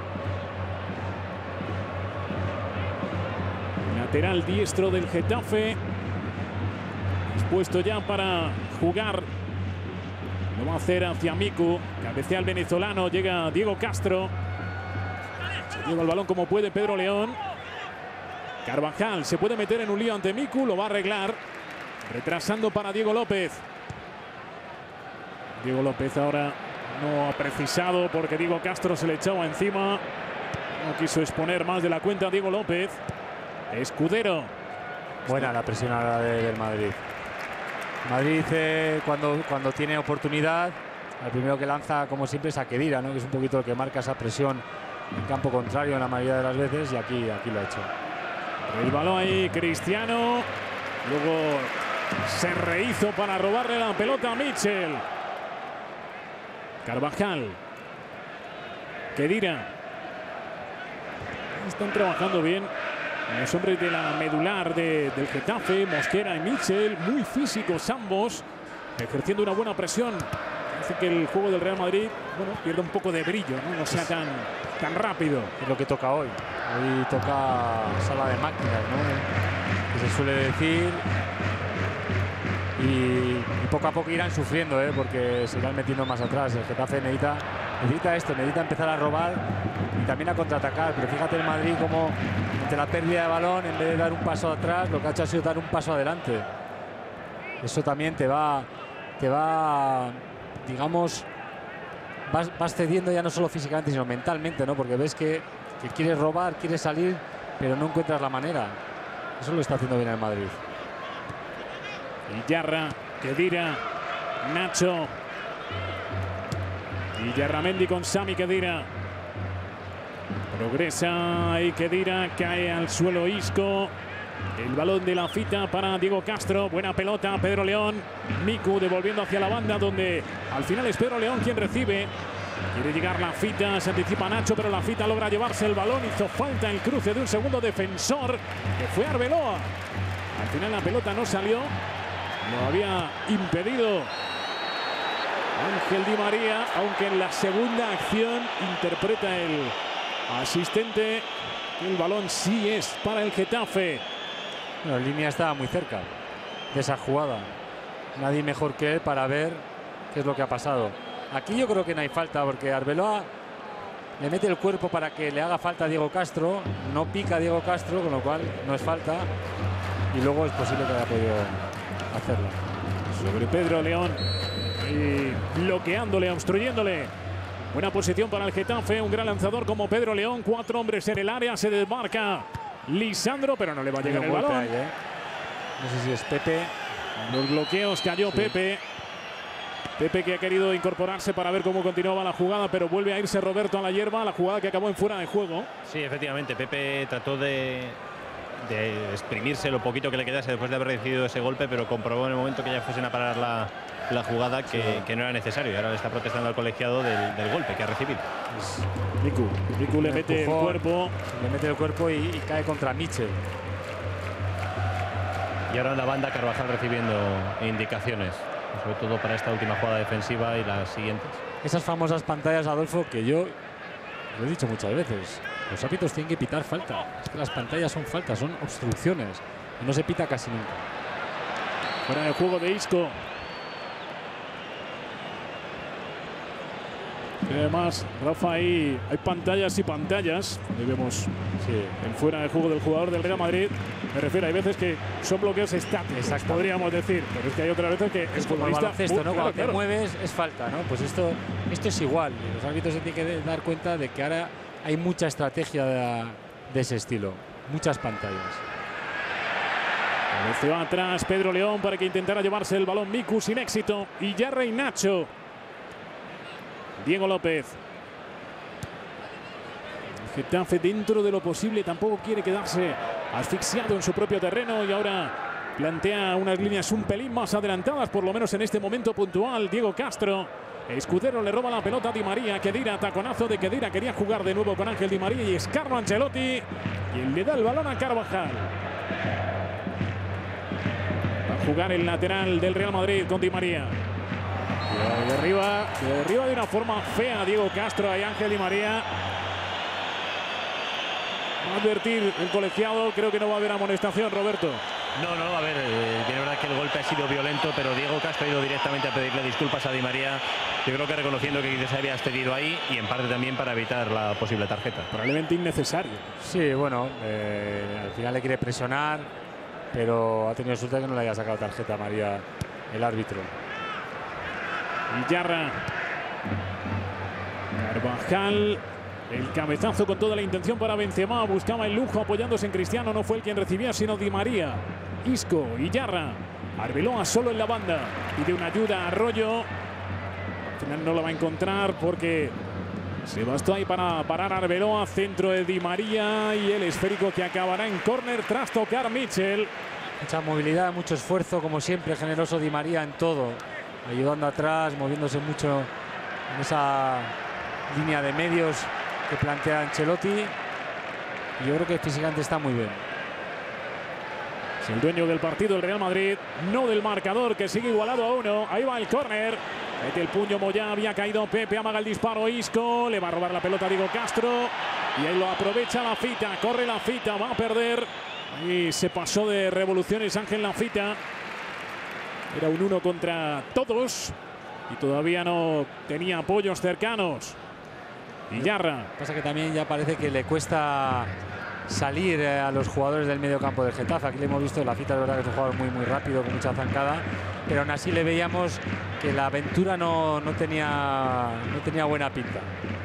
Lateral diestro del Getafe. Dispuesto ya para jugar. Lo va a hacer hacia Miku. Cabecea el venezolano. Llega Diego Castro. Se lleva el balón como puede Pedro León. Carvajal se puede meter en un lío ante Miku. Lo va a arreglar. Retrasando para Diego López. Diego López ahora no ha precisado porque Diego Castro se le echaba encima. No quiso exponer más de la cuenta Diego López. Escudero. Buena la presión ahora del Madrid. Madrid cuando tiene oportunidad, el primero que lanza como siempre es a Khedira, ¿no? Que es un poquito el que marca esa presión en campo contrario en la mayoría de las veces, y aquí lo ha hecho. El balón ahí Cristiano. Luego se rehizo para robarle la pelota a Michel. Carvajal. Khedira. Están trabajando bien los hombres de la medular del Getafe. Mosquera y Mitchell, muy físicos ambos, ejerciendo una buena presión. Hace que el juego del Real Madrid, bueno, pierda un poco de brillo, no sea tan rápido. Es lo que toca hoy. Hoy toca sala de máquinas, ¿no? Que se suele decir. Y poco a poco irán sufriendo, porque se irán metiendo más atrás. El Getafe necesita empezar a robar y también a contraatacar. Pero fíjate el Madrid como ante la pérdida de balón, en vez de dar un paso atrás, lo que ha hecho ha sido dar un paso adelante. Eso también te va digamos, vas cediendo ya no solo físicamente sino mentalmente, ¿no? Porque ves que quieres robar, quieres salir, pero no encuentras la manera. Eso lo está haciendo bien el Madrid. Iyarra, Khedira, Nacho. Iyarramendi con Sami Khedira. Progresa y Khedira, cae al suelo Isco. El balón de la Fita para Diego Castro. Buena pelota, Pedro León. Miku devolviendo hacia la banda, donde al final es Pedro León quien recibe. Quiere llegar la Fita, se anticipa Nacho, pero la Fita logra llevarse el balón. Hizo falta el cruce de un segundo defensor, que fue Arbeloa. Al final la pelota no salió. Lo había impedido Ángel Di María, aunque en la segunda acción interpreta el asistente que el balón sí es para el Getafe. Bueno, línea estaba muy cerca de esa jugada. Nadie mejor que él para ver qué es lo que ha pasado. Aquí yo creo que no hay falta, porque Arbeloa le mete el cuerpo para que le haga falta a Diego Castro. No pica a Diego Castro, con lo cual no es falta. Y luego es posible que haya podido hacerlo. Sobre Pedro León. Y bloqueándole, obstruyéndole. Buena posición para el Getafe. Un gran lanzador como Pedro León. 4 hombres en el área. Se desmarca Lisandro, pero no le va a llegar el balón. Ahí, no sé si es Pepe. Los bloqueos, cayó sí. Pepe que ha querido incorporarse para ver cómo continuaba la jugada, pero vuelve a irse Roberto a la hierba. La jugada que acabó en fuera de juego. Sí, efectivamente. Pepe trató de exprimirse lo poquito que le quedase después de haber recibido ese golpe, pero comprobó en el momento que ya fuesen a parar la jugada que no era necesario. Y ahora le está protestando al colegiado del golpe que ha recibido. Miku le mete el cuerpo. Le mete el cuerpo y cae contra Mitchell. Y ahora en la banda Carvajal recibiendo indicaciones, sobre todo para esta última jugada defensiva y las siguientes. Esas famosas pantallas, Adolfo, que yo lo he dicho muchas veces. Los árbitros tienen que pitar falta. Es que las pantallas son faltas, son obstrucciones. Y no se pita casi nunca. Fuera del juego de Isco. Y además, Rafa, hay pantallas y pantallas. Ahí vemos el fuera de juego del jugador del Real Madrid. Me refiero, hay veces que son bloqueos estáticos, podríamos decir. Pero es que hay otras veces que es como el baloncesto, ¿no? Cuando te mueves es falta, ¿no? Pues esto es igual. Y los árbitros se tienen que dar cuenta de que ahora hay mucha estrategia de ese estilo. Muchas pantallas. Se va atrás Pedro León para que intentara llevarse el balón Miku sin éxito. Iyarra y Nacho. Diego López. El Getafe, dentro de lo posible, tampoco quiere quedarse asfixiado en su propio terreno y ahora plantea unas líneas un pelín más adelantadas, por lo menos en este momento puntual. Diego Castro. Escudero le roba la pelota a Di María. Khedira, taconazo de Khedira. Quería jugar de nuevo con Ángel Di María y es Carlo Ancelotti quien le da el balón a Carvajal. Va a jugar el lateral del Real Madrid con Di María. De arriba de una forma fea Diego Castro y Ángel Di María. Va a advertir el colegiado. Creo que no va a haber amonestación, Roberto. No, a ver, tiene verdad que el golpe ha sido violento, pero Diego Castro ha ido directamente a pedirle disculpas a Di María. Yo creo que reconociendo que quizás se había excedido ahí y en parte también para evitar la posible tarjeta. Probablemente innecesario. Sí, bueno, al final le quiere presionar, pero ha tenido suerte que no le haya sacado tarjeta a María el árbitro. Iyarra. Carvajal. El cabezazo con toda la intención para Benzema. Buscaba el lujo apoyándose en Cristiano. No fue el quien recibía, sino Di María. Isco, Iyarra. Arbeloa solo en la banda. Pide una ayuda a Arroyo. Al final no lo va a encontrar porque se bastó ahí para parar a Arbeloa. Centro de Di María y el esférico que acabará en córner tras tocar Mitchell. Mucha movilidad, mucho esfuerzo, como siempre, generoso Di María en todo. Ayudando atrás, moviéndose mucho en esa línea de medios que plantea Ancelotti. Y yo creo que físicamente está muy bien. Es el dueño del partido el Real Madrid, no del marcador, que sigue igualado a 1. Ahí va el córner. Mete el puño Moyá, había caído Pepe, amaga el disparo Isco, le va a robar la pelota a Diego Castro. Y ahí lo aprovecha Lafita, corre Lafita, va a perder. Ahí se pasó de revoluciones Ángel Lafita. Era un 1 contra todos y todavía no tenía apoyos cercanos. Villarra. Pasa que también ya parece que le cuesta salir a los jugadores del medio campo del Getafe. Aquí le hemos visto, Lafita es verdad que es un jugador muy rápido, con mucha zancada, pero aún así le veíamos que la aventura no tenía buena pinta.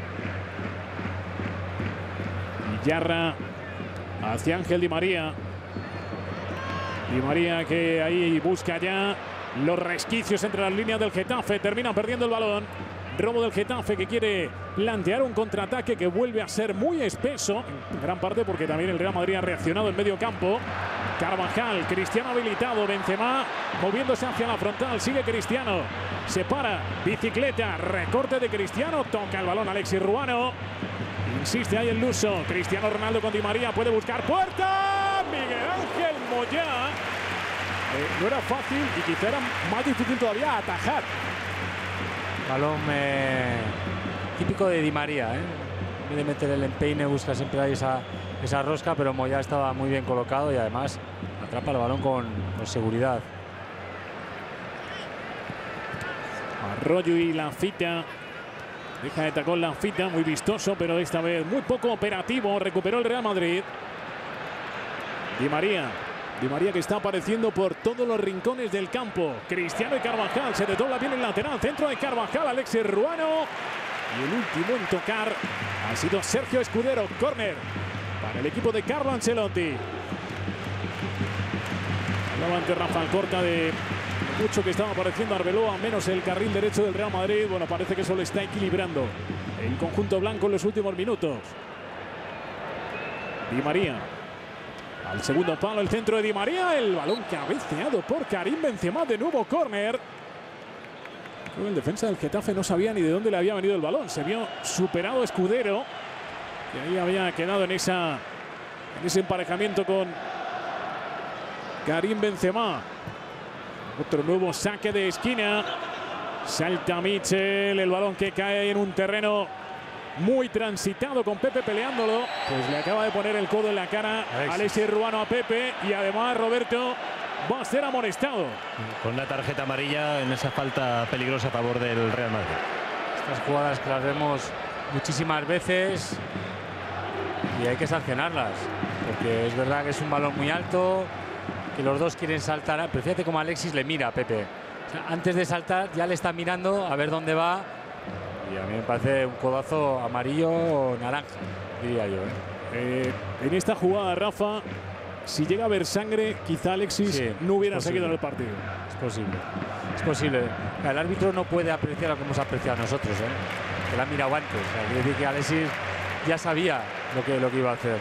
Villarra hacia Ángel Di María. Di María que ahí busca ya los resquicios entre las líneas del Getafe. Termina perdiendo el balón. Robo del Getafe que quiere plantear un contraataque que vuelve a ser muy espeso, en gran parte porque también el Real Madrid ha reaccionado en medio campo. Carvajal, Cristiano habilitado, Benzema moviéndose hacia la frontal, sigue Cristiano, se para, bicicleta, recorte de Cristiano, toca el balón Alexis Ruano, insiste ahí el luso, Cristiano Ronaldo con Di María, puede buscar puerta, Miguel Ángel Moyá. No era fácil y quizá era más difícil todavía atajar. Balón típico de Di María, En vez de meter el empeine, busca siempre ahí esa rosca, pero Moyá estaba muy bien colocado y además atrapa el balón con seguridad. Arroyo y Lafita. Deja de tacón Lafita, muy vistoso, pero esta vez muy poco operativo. Recuperó el Real Madrid. Di María. Di María que está apareciendo por todos los rincones del campo. Cristiano y Carvajal. Se desdobla bien el lateral. Centro de Carvajal. Alexis Ruano. Y el último en tocar ha sido Sergio Escudero. Córner para el equipo de Carlo Ancelotti. Hablaba ante Rafa Alcorta de mucho que estaba apareciendo Arbeloa, menos el carril derecho del Real Madrid. Bueno, parece que eso le está equilibrando el conjunto blanco en los últimos minutos. Di María. Al segundo palo, el centro de Di María. El balón cabeceado por Karim Benzema. De nuevo córner. Creo que el defensa del Getafe no sabía ni de dónde le había venido el balón. Se vio superado Escudero. Y ahí había quedado en ese emparejamiento con Karim Benzema. Otro nuevo saque de esquina. Salta Michel. El balón que cae en un terreno muy transitado con Pepe peleándolo. Pues le acaba de poner el codo en la cara Alexis Ruano a Pepe. Y además Roberto va a ser amonestado. Con una tarjeta amarilla en esa falta peligrosa a favor del Real Madrid. Estas jugadas que las vemos muchísimas veces y hay que sancionarlas. Porque es verdad que es un balón muy alto, que los dos quieren saltar. Pero fíjate cómo Alexis le mira a Pepe. O sea, antes de saltar ya le está mirando a ver dónde va. Y a mí me parece un codazo amarillo o naranja, diría yo. En esta jugada, Rafa, si llega a haber sangre, quizá Alexis no hubiera seguido en el partido. Es posible. Es posible. El árbitro no puede apreciar lo que hemos apreciado nosotros, que la ha mirado antes. O sea, quiere decir que Alexis ya sabía lo que iba a hacer.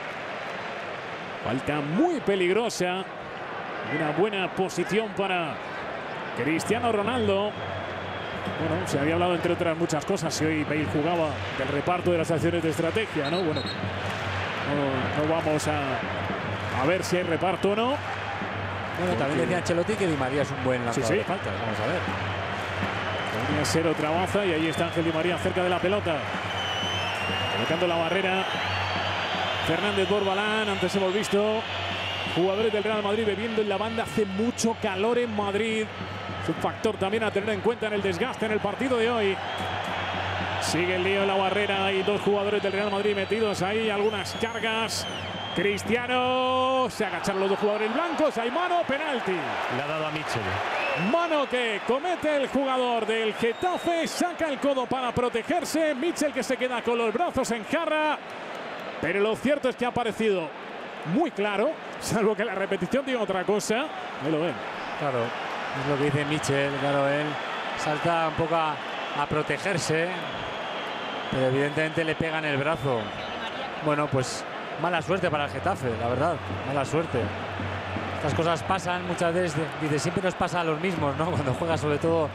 Falta muy peligrosa. Una buena posición para Cristiano Ronaldo. Bueno, se había hablado entre otras muchas cosas si hoy Bale jugaba del reparto de las acciones de estrategia, ¿no? Bueno, no vamos a ver si hay reparto o no. Bueno, también decía Ancelotti que Di María es un buen lanzador de faltas. Vamos a ver. Podría ser otra baza y ahí está Ángel Di María cerca de la pelota. Colocando la barrera. Fernández Borbalán, antes hemos visto jugadores del Real Madrid bebiendo en la banda. Hace mucho calor en Madrid. Es un factor también a tener en cuenta en el desgaste en el partido de hoy. Sigue el lío en la barrera y dos jugadores del Real Madrid metidos ahí. Algunas cargas. Cristiano. Se agachan los dos jugadores blancos. Hay mano, penalti. Le ha dado a Michel. Mano que comete el jugador del Getafe. Saca el codo para protegerse. Michel que se queda con los brazos en jarra. Pero lo cierto es que ha parecido muy claro. Salvo que la repetición diga otra cosa. Ahí lo ven. Claro. Es lo que dice Michel, claro, él salta un poco a protegerse, pero evidentemente le pega en el brazo. Bueno, pues mala suerte para el Getafe, la verdad, mala suerte. Estas cosas pasan muchas veces, dice, siempre nos pasa a los mismos, ¿no? Cuando juegas sobre todo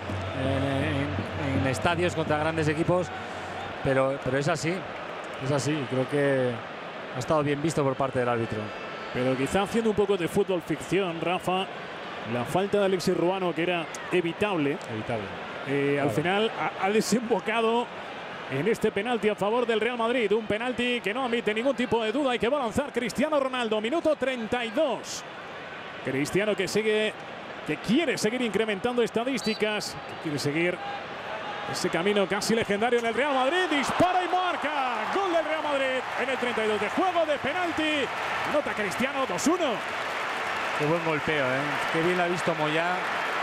en estadios contra grandes equipos, pero es así, creo que ha estado bien visto por parte del árbitro. Pero quizá haciendo un poco de fútbol ficción, Rafa, la falta de Alexis Ruano, que era evitable. Al final ha desembocado en este penalti a favor del Real Madrid. Un penalti que no admite ningún tipo de duda y que va a lanzar Cristiano Ronaldo. Minuto 32. Cristiano que quiere seguir incrementando estadísticas, que quiere seguir ese camino casi legendario en el Real Madrid. Dispara y marca. Gol del Real Madrid en el 32 de juego, de penalti. Anota Cristiano, 2-1. Qué buen golpeo, ¿eh? Qué bien lo ha visto Moyá.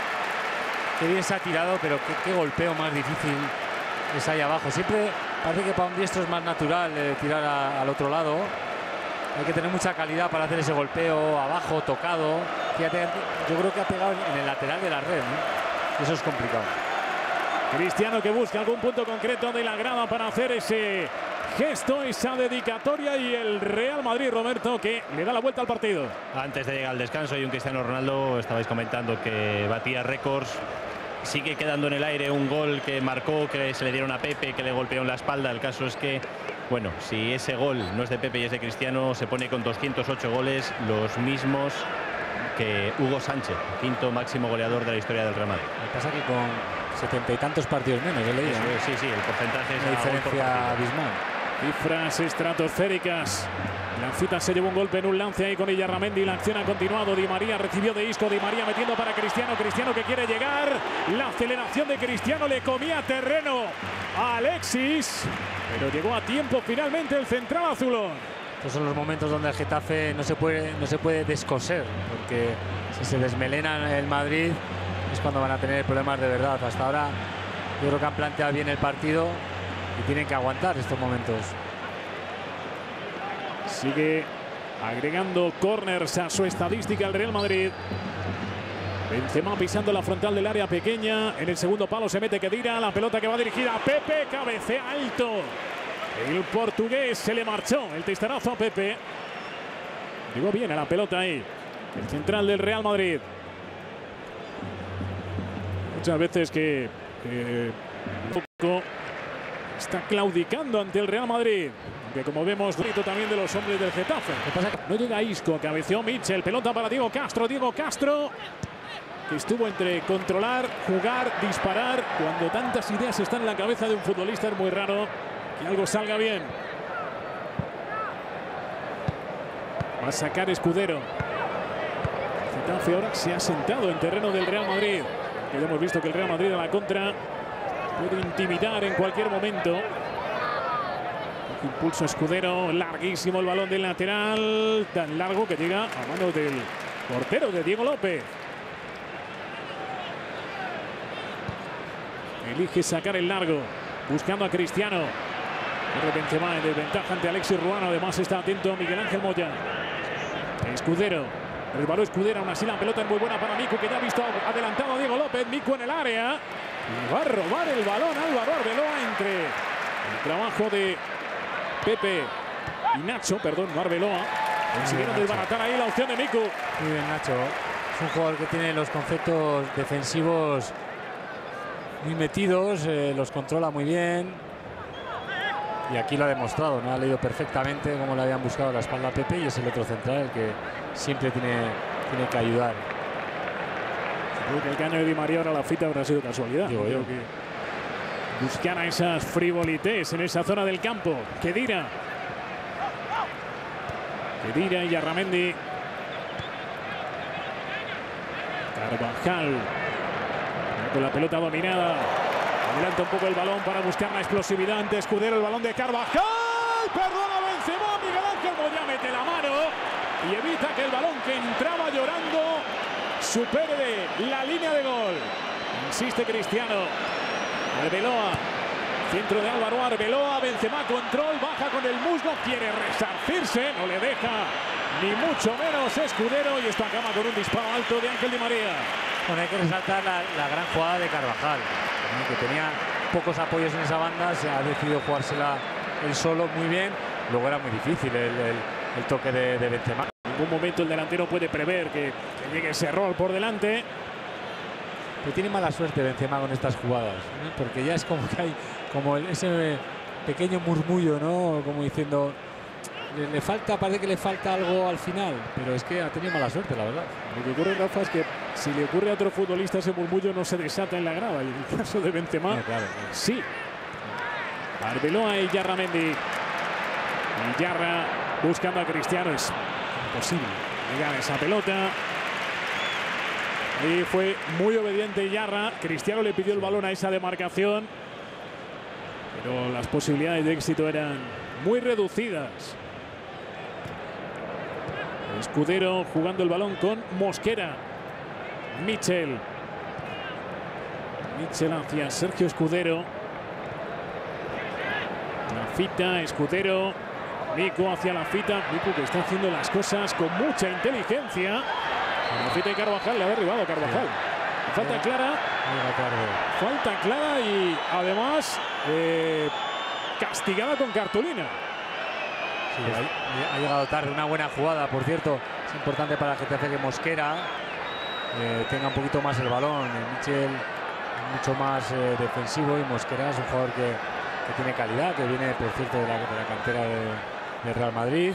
Qué bien se ha tirado, pero qué golpeo más difícil es ahí abajo. Siempre parece que para un diestro es más natural tirar al otro lado. Hay que tener mucha calidad para hacer ese golpeo abajo, tocado. Fíjate, yo creo que ha pegado en el lateral de la red, ¿no? Eso es complicado. Cristiano que busca algún punto concreto de la grada para hacer ese gesto, esa dedicatoria, y el Real Madrid, Roberto, que le da la vuelta al partido. Antes de llegar al descanso, y un Cristiano Ronaldo, estabais comentando que batía récords. Sigue quedando en el aire un gol que marcó, que se le dieron a Pepe, que le golpeó en la espalda. El caso es que, bueno, si ese gol no es de Pepe y es de Cristiano, se pone con 208 goles, los mismos que Hugo Sánchez, quinto máximo goleador de la historia del Real Madrid. Lo que pasa es que con 70 y tantos partidos menos, yo leía. Sí, el porcentaje es una diferencia abismal. Cifras estratosféricas. Lancita se llevó un golpe en un lance ahí con Illarramendi. La acción ha continuado. Di María recibió de Isco. Di María metiendo para Cristiano. Cristiano que quiere llegar. La aceleración de Cristiano le comía terreno a Alexis. Pero llegó a tiempo finalmente el central azulón. Estos son los momentos donde el Getafe no se puede descoser. Porque si se desmelena el Madrid es cuando van a tener problemas de verdad. Hasta ahora yo creo que han planteado bien el partido y tienen que aguantar estos momentos. Sigue agregando corners a su estadística el Real Madrid. Benzema pisando la frontal del área pequeña. En el segundo palo se mete Khedira. La pelota que va dirigida a Pepe. Cabecea alto. El portugués se le marchó el testarazo a Pepe. Llegó bien a la pelota ahí. El central del Real Madrid. Muchas veces que está claudicando ante el Real Madrid. Que como vemos, grito también de los hombres del Getafe. No llega Isco, cabeceó Mitchell, pelota para Diego Castro. Diego Castro, que estuvo entre controlar, jugar, disparar. Cuando tantas ideas están en la cabeza de un futbolista es muy raro que algo salga bien. Va a sacar Escudero. El Getafe ahora se ha sentado en terreno del Real Madrid. Ya hemos visto que el Real Madrid a la contra puede intimidar en cualquier momento. Impulso Escudero, larguísimo el balón del lateral, tan largo que llega a manos del portero de Diego López. Elige sacar el largo, buscando a Cristiano. De Benzema en desventaja ante Alexis Ruano. Además está atento Miguel Ángel Moya. Escudero, resbaló Escudero, aún así la pelota es muy buena para Miku, que ya ha visto adelantado a Diego López. Miku en el área y va a robar el balón Álvaro Arbeloa entre el trabajo de Pepe y Nacho, perdón, Arbeloa. Consiguieron desbaratar ahí la opción de Miku. Muy bien, Nacho. Es un jugador que tiene los conceptos defensivos muy metidos, los controla muy bien. Y aquí lo ha demostrado, ¿no? Ha leído perfectamente cómo le habían buscado la espalda a Pepe, y es el otro central el que siempre tiene que ayudar. Creo que el caño de Di María ahora la fita habrá sido casualidad. Digo yo. Buscar a esas frivolités en esa zona del campo. Khedira y Illarramendi. Carvajal con la pelota dominada. Adelanta un poco el balón para buscar la explosividad ante Escudero. El balón de Carvajal. Perdona Benzema. Miguel Ángel Moya mete la mano y evita que el balón que entraba llorando supere la línea de gol. Insiste Cristiano. Arbeloa, centro de Álvaro Arbeloa, Benzema, control, baja con el muslo, quiere resarcirse, no le deja ni mucho menos Escudero, y está acaba con un disparo alto de Ángel Di María. Bueno, hay que resaltar la gran jugada de Carvajal, que tenía pocos apoyos en esa banda, se ha decidido jugársela él solo muy bien, luego era muy difícil el toque de Benzema. En ningún momento el delantero puede prever que el llegue ese rol por delante. Pero tiene mala suerte Benzema con estas jugadas, ¿no? Porque ya es como que hay como ese pequeño murmullo, ¿no? Como diciendo, le falta, parece que le falta algo al final, pero es que ha tenido mala suerte, la verdad. Lo que ocurre, Rafa, es que si le ocurre a otro futbolista ese murmullo no se desata en la grada, y en el caso de Benzema, claro. sí. Arbeloa y Yarramendi. Y Yarra buscando a Cristiano, es imposible llegar a esa pelota. Ahí fue muy obediente Yarra. Cristiano le pidió el balón a esa demarcación, pero las posibilidades de éxito eran muy reducidas. Escudero jugando el balón con Mosquera. Michel hacia Sergio Escudero. La Fita, Escudero. Nico hacia la Fita. Nico que está haciendo las cosas con mucha inteligencia. La Fita y Carvajal, le ha derribado Carvajal. Falta clara. Falta clara y además castigada con cartulina. Sí, ha llegado tarde, una buena jugada, por cierto. Es importante para el Getafe que Mosquera tenga un poquito más el balón. Michel mucho más defensivo y Mosquera es un jugador que tiene calidad, que viene, por cierto, de la cantera de Real Madrid.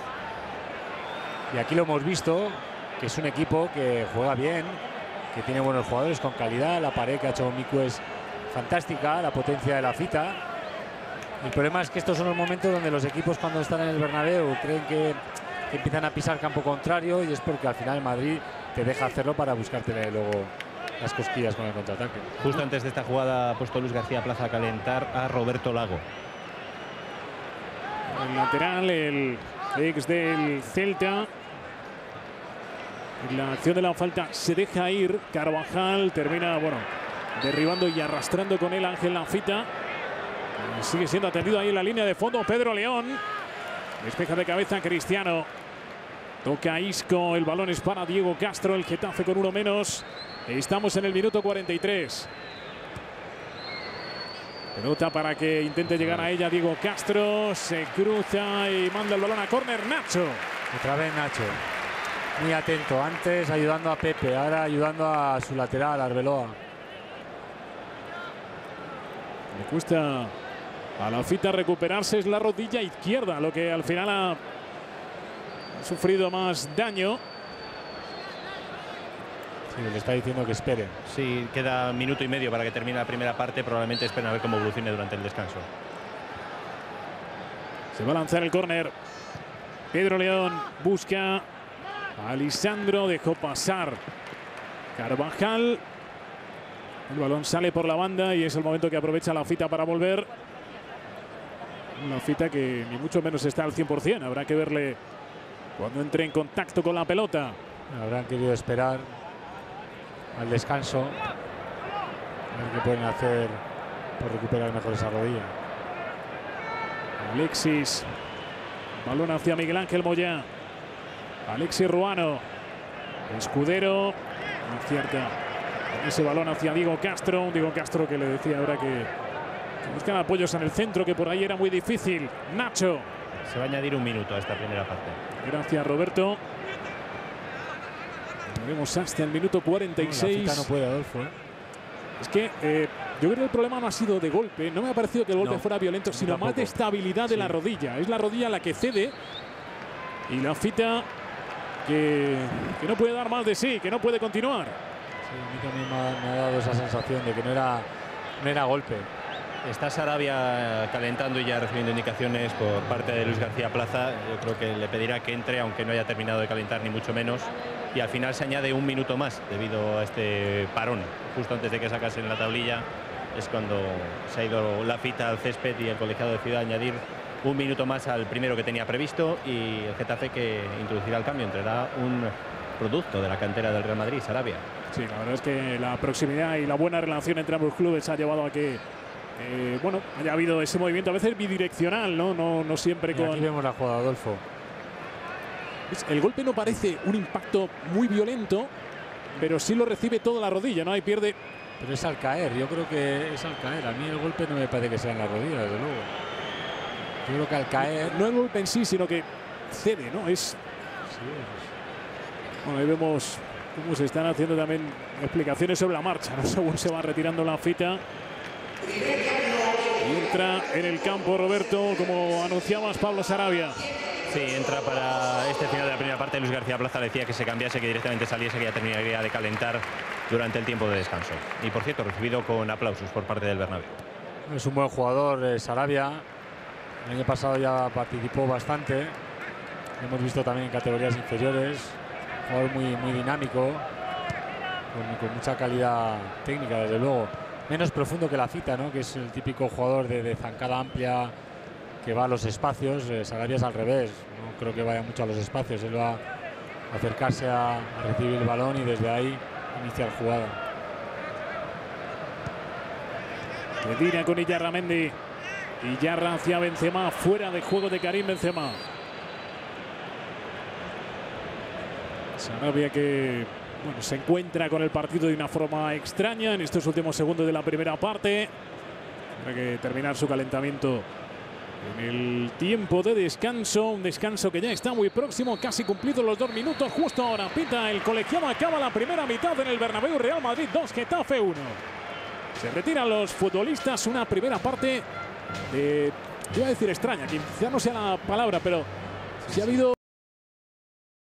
Y aquí lo hemos visto, que es un equipo que juega bien, que tiene buenos jugadores con calidad. La pared que ha hecho Miku es fantástica, la potencia de la Fita. El problema es que estos son los momentos donde los equipos, cuando están en el Bernabéu, creen que empiezan a pisar campo contrario, y es porque al final el Madrid te deja hacerlo para buscarte luego las cosquillas con el contraataque. Justo antes de esta jugada ha puesto Luis García Plaza a calentar a Roberto Lago. El lateral, el ex del Celta. En la acción de la falta se deja ir. Carvajal termina, bueno, derribando y arrastrando con él Ángel Lafita. Sigue siendo atendido ahí en la línea de fondo Pedro León. Despeja de cabeza Cristiano. Toca Isco. El balón es para Diego Castro. El Getafe con uno menos. Estamos en el minuto 43. Pelota para que intente llegar a ella Diego Castro. Se cruza y manda el balón a córner. Nacho. Otra vez Nacho. Muy atento. Antes ayudando a Pepe. Ahora ayudando a su lateral, Arbeloa. Le cuesta a la Fita recuperarse. Es la rodilla izquierda lo que al final ha sufrido más daño. Sí, le está diciendo que espere. Sí, queda minuto y medio para que termine la primera parte. Probablemente esperen a ver cómo evolucione durante el descanso. Se va a lanzar el córner. Pedro León busca a Lisandro. Dejó pasar Carvajal. El balón sale por la banda y es el momento que aprovecha la Fita para volver. Una Fita que ni mucho menos está al 100%. Habrá que verle cuando entre en contacto con la pelota. Habrán querido esperar al descanso, a ver qué pueden hacer por recuperar mejor esa rodilla. Alexis, balón hacia Miguel Ángel Moyá. Alexis Ruano, Escudero, no acierta ese balón hacia Diego Castro. Un Diego Castro que le decía ahora que buscan apoyos en el centro, que por ahí era muy difícil. Nacho. Se va a añadir un minuto a esta primera parte. Gracias, Roberto. Vemos hasta el minuto 46. La Fita no puede, Adolfo. Es que yo creo que el problema no ha sido de golpe. No me ha parecido que el golpe fuera violento, sino más de estabilidad de la rodilla. Es la rodilla la que cede. Y la Fita que no puede dar más de sí, que no puede continuar. Sí, a mí también me ha dado esa sensación de que no era golpe. Está Sarabia calentando y ya recibiendo indicaciones por parte de Luis García Plaza. Yo creo que le pedirá que entre, aunque no haya terminado de calentar ni mucho menos. Y al final se añade un minuto más debido a este parón. Justo antes de que sacasen la tablilla es cuando se ha ido la Fita al césped y el colegiado decide añadir un minuto más al primero que tenía previsto, y el Getafe que introducirá el cambio. Entrará un producto de la cantera del Real Madrid, Sarabia. Sí, la verdad es que la proximidad y la buena relación entre ambos clubes ha llevado a que bueno, haya habido ese movimiento a veces bidireccional, no siempre con... Aquí vemos la jugada, Adolfo. El golpe no parece un impacto muy violento, pero sí lo recibe toda la rodilla, ¿no? Ahí pierde. Pero es al caer, yo creo que es al caer. A mí el golpe no me parece que sea en la rodilla, desde luego. Yo creo que al caer... No el golpe en sí, sino que cede, ¿no? Es... Sí, bueno, ahí vemos cómo se están haciendo también explicaciones sobre la marcha, ¿no? Según se va retirando la fita. Y entra en el campo Roberto, como anunciabas, Pablo Sarabia. Sí, entra para este final de la primera parte. Luis García Plaza decía que se cambiase, que directamente saliese, que ya terminaría de calentar durante el tiempo de descanso. Y por cierto, recibido con aplausos por parte del Bernabéu. Es un buen jugador, Sarabia. El año pasado ya participó bastante. Lo hemos visto también en categorías inferiores. Un jugador muy dinámico, con mucha calidad técnica, desde luego. Menos profundo que la fita, ¿no? Que es el típico jugador de zancada amplia que va a los espacios. Sarabia es al revés, no creo que vaya mucho a los espacios. Él va a acercarse a recibir el balón y desde ahí iniciar jugada. Retira con Illarramendi. Illarra hacia Benzema, fuera de juego de Karim Benzema. Sarabia que se encuentra con el partido de una forma extraña en estos últimos segundos de la primera parte. Tendrá que terminar su calentamiento en el tiempo de descanso. Un descanso que ya está muy próximo, casi cumplidos los 2 minutos. Justo ahora pita el colegiado. Acaba la primera mitad en el Bernabéu. Real Madrid 2, Getafe 1. Se retiran los futbolistas. Una primera parte de, iba a decir extraña, quizá no sea la palabra, pero sí ha habido